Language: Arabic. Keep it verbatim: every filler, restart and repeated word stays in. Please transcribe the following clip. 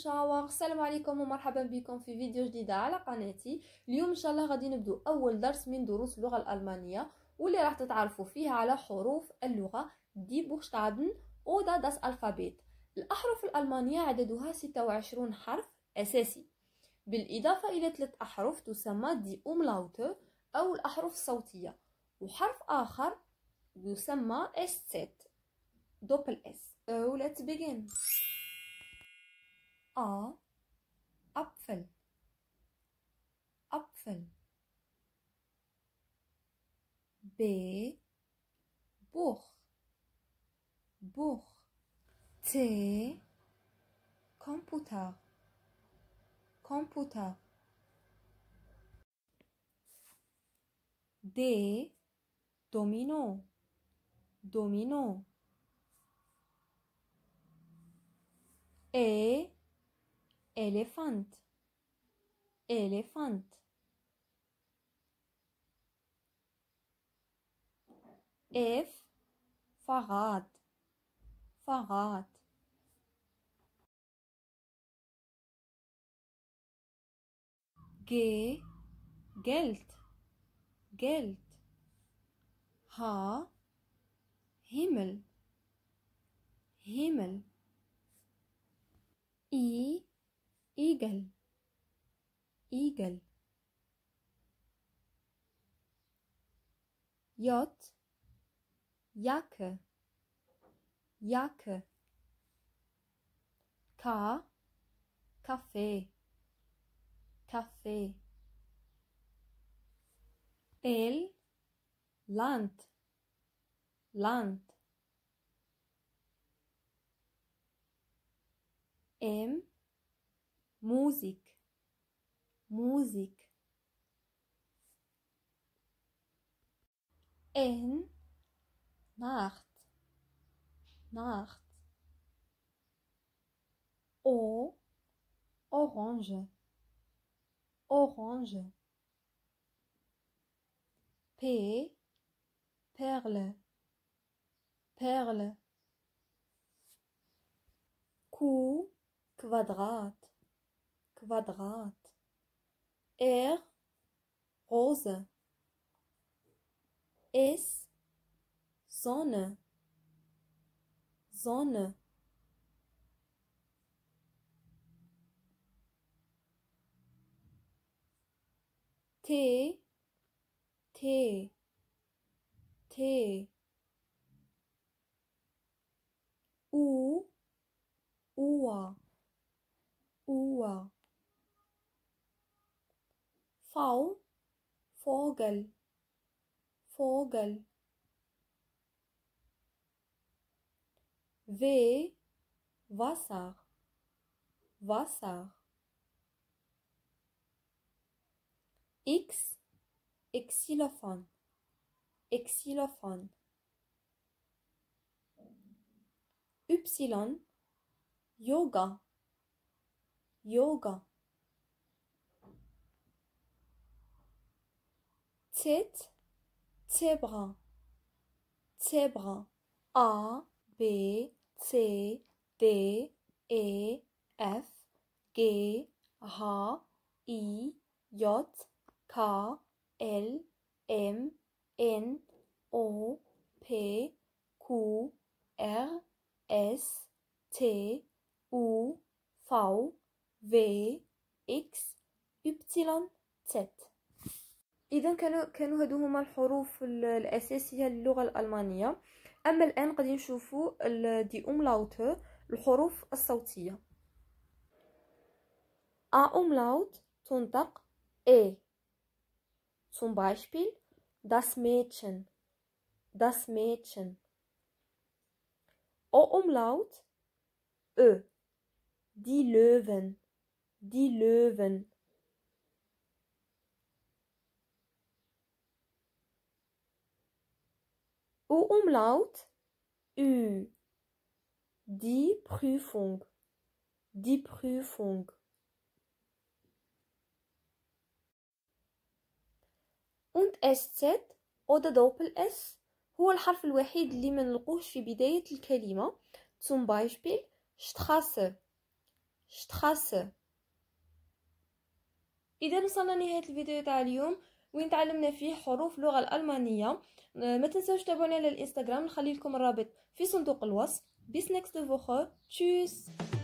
مشاور. السلام عليكم ومرحبا بكم في فيديو جديد على قناتي. اليوم ان شاء الله غادي نبدو اول درس من دروس اللغه الالمانيه واللي راح تتعرفوا فيها على حروف اللغه دي بوشتادن oder das Alphabet. الاحرف الالمانيه عددها ستة وعشرين حرف اساسي، بالاضافه الى ثلاث احرف تسمى دي umlaute او الاحرف الصوتيه، وحرف اخر يسمى eszett دوبل اس. So let's begin. A. Apfel. Apfel. B. Buch. Buch. T. Computer. Computer. D. Domino. Domino. E. Elephant. Elephant. F. Fahrrad. Fahrrad. G. Geld. Geld. H. Himmel. Himmel. I. Igel. Igel. J. Jacke. Jacke. K. Kaffee. Kaffee. L. Land. Land. M. Musik. Musik. N. Nacht. Nacht. O. Orange. Orange. P. Perle. Perle. Q. Quadrat. Quadrat. R. Rose. S. Sonne. Sonne. T. T. T. U. Uhr. Uhr. V. Vogel. Vogel. V. Wasser. Wasser. X. Xylophon. Xylophon. Y. Yoga. Yoga. Z. Zebra. Zebra. A. B. C. D. E. F. G. H. I. J. K. L. M. N. O. P. Q. R. S. T. U. V. V. X. Y. Z. إذا كانوا كانوا هادو هما الحروف الأساسية للغة الألمانية. أما الآن غادي نشوفوا دي umlaute الحروف الصوتية. A umlaut تنطق E. Zum Beispiel das Mädchen. Das Mädchen. O umlaut Ö. Die Löwen. Die Löwen. O umlaut Ü. Die Prüfung. Die Prüfung. Und eszett oder doppel S هو الحرف الوحيد اللي ما نلقوهش في بداية الكلمة. Zum Beispiel Straße. Straße. إذا وصلنا لنهاية الفيديو تاع اليوم وين تعلمنا فيه حروف اللغة الألمانية. ما تنسوش تابعوني على الانستغرام، نخلي لكم الرابط في صندوق الوصف. Bis nächste Woche. Tschüss.